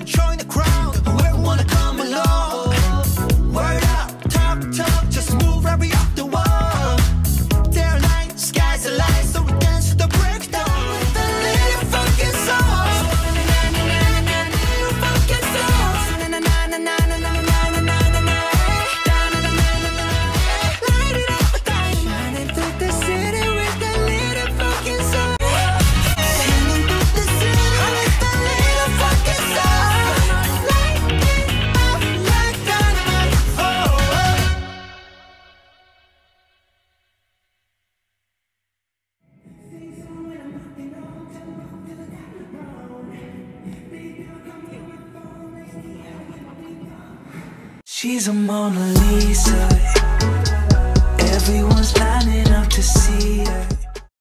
showing the crowd. Whoever wanna come along. Word up, talk, just move right up the wall. Day or night, sky's the light, so we dance to the breakdown with a little fucking song. Little fucking song. Light it up, shining through the city with a little fucking song. Shining through the city with a little fucking song. Light it up like dynamite. Oh, oh. She's a Mona Lisa. Everyone's lining up to see her.